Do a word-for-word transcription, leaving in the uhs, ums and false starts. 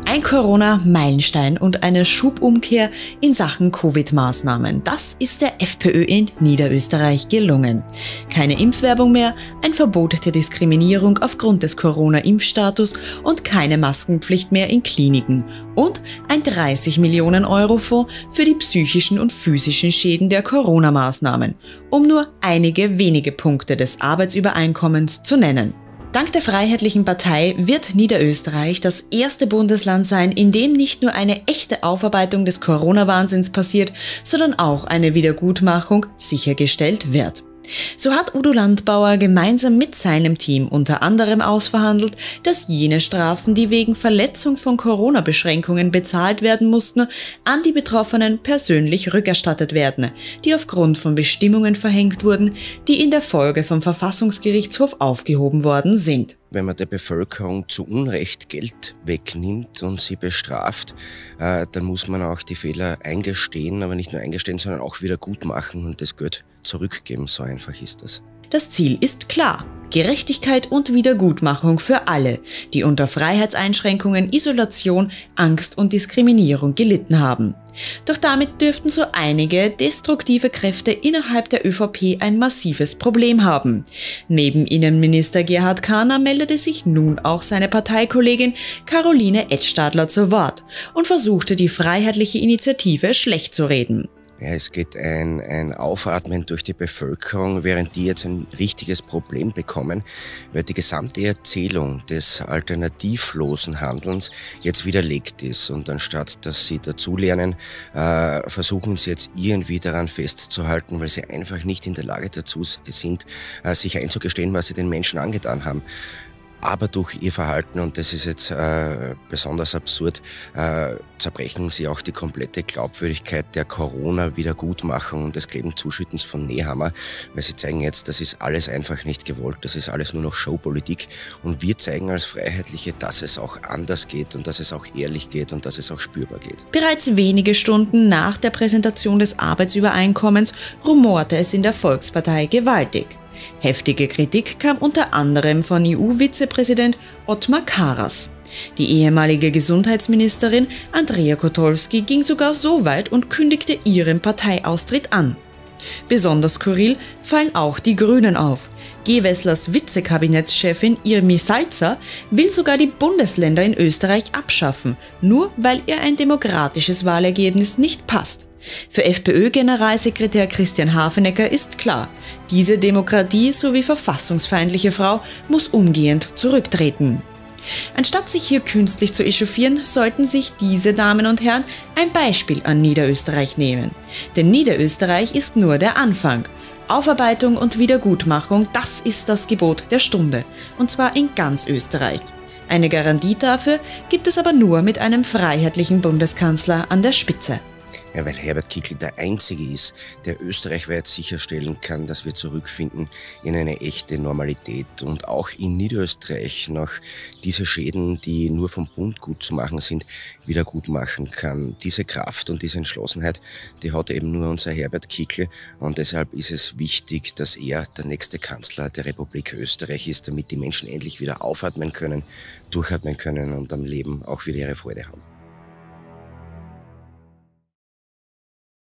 Ein Corona-Meilenstein und eine Schubumkehr in Sachen Covid-Maßnahmen. Das ist der FPÖ in Niederösterreich gelungen. Keine Impfwerbung mehr, ein Verbot der Diskriminierung aufgrund des Corona-Impfstatus und keine Maskenpflicht mehr in Kliniken. Und ein dreißig Millionen Euro Fonds für die psychischen und physischen Schäden der Corona-Maßnahmen, um nur einige wenige Punkte des Arbeitsübereinkommens zu nennen. Dank der Freiheitlichen Partei wird Niederösterreich das erste Bundesland sein, in dem nicht nur eine echte Aufarbeitung des Corona-Wahnsinns passiert, sondern auch eine Wiedergutmachung sichergestellt wird. So hat Udo Landbauer gemeinsam mit seinem Team unter anderem ausverhandelt, dass jene Strafen, die wegen Verletzung von Corona-Beschränkungen bezahlt werden mussten, an die Betroffenen persönlich rückerstattet werden, die aufgrund von Bestimmungen verhängt wurden, die in der Folge vom Verfassungsgerichtshof aufgehoben worden sind. Wenn man der Bevölkerung zu Unrecht Geld wegnimmt und sie bestraft, äh, dann muss man auch die Fehler eingestehen, aber nicht nur eingestehen, sondern auch wieder gut machen und das Geld zurückgeben. So einfach ist das. Das Ziel ist klar: Gerechtigkeit und Wiedergutmachung für alle, die unter Freiheitseinschränkungen, Isolation, Angst und Diskriminierung gelitten haben. Doch damit dürften so einige destruktive Kräfte innerhalb der ÖVP ein massives Problem haben. Neben Innenminister Gerhard Kahner meldete sich nun auch seine Parteikollegin Caroline Edstadler zu Wort und versuchte, die Freiheitliche Initiative schlecht zu reden. Ja, es geht ein, ein Aufatmen durch die Bevölkerung, während die jetzt ein richtiges Problem bekommen, weil die gesamte Erzählung des alternativlosen Handelns jetzt widerlegt ist. Und anstatt dass sie dazulernen, äh, versuchen sie jetzt irgendwie daran festzuhalten, weil sie einfach nicht in der Lage dazu sind, äh, sich einzugestehen, was sie den Menschen angetan haben. Aber durch ihr Verhalten, und das ist jetzt äh, besonders absurd, äh, zerbrechen sie auch die komplette Glaubwürdigkeit der Corona-Wiedergutmachung und des Klebenzuschüttens von Nehammer, weil sie zeigen jetzt, das ist alles einfach nicht gewollt, das ist alles nur noch Showpolitik, und wir zeigen als Freiheitliche, dass es auch anders geht und dass es auch ehrlich geht und dass es auch spürbar geht. Bereits wenige Stunden nach der Präsentation des Arbeitsübereinkommens rumorte es in der Volkspartei gewaltig. Heftige Kritik kam unter anderem von E U-Vizepräsident Ottmar Karas. Die ehemalige Gesundheitsministerin Andrea Kotulski ging sogar so weit und kündigte ihren Parteiaustritt an. Besonders skurril fallen auch die Grünen auf. Gewesslers Vizekabinettschefin Irmi Salzer will sogar die Bundesländer in Österreich abschaffen, nur weil ihr ein demokratisches Wahlergebnis nicht passt. Für FPÖ-Generalsekretär Christian Hafenecker ist klar: Diese Demokratie sowie verfassungsfeindliche Frau muss umgehend zurücktreten. Anstatt sich hier künstlich zu echauffieren, sollten sich diese Damen und Herren ein Beispiel an Niederösterreich nehmen. Denn Niederösterreich ist nur der Anfang. Aufarbeitung und Wiedergutmachung, das ist das Gebot der Stunde. Und zwar in ganz Österreich. Eine Garantie dafür gibt es aber nur mit einem freiheitlichen Bundeskanzler an der Spitze. Ja, weil Herbert Kickl der Einzige ist, der österreichweit sicherstellen kann, dass wir zurückfinden in eine echte Normalität und auch in Niederösterreich noch diese Schäden, die nur vom Bund gut zu machen sind, wieder gut machen kann. Diese Kraft und diese Entschlossenheit, die hat eben nur unser Herbert Kickl, und deshalb ist es wichtig, dass er der nächste Kanzler der Republik Österreich ist, damit die Menschen endlich wieder aufatmen können, durchatmen können und am Leben auch wieder ihre Freude haben.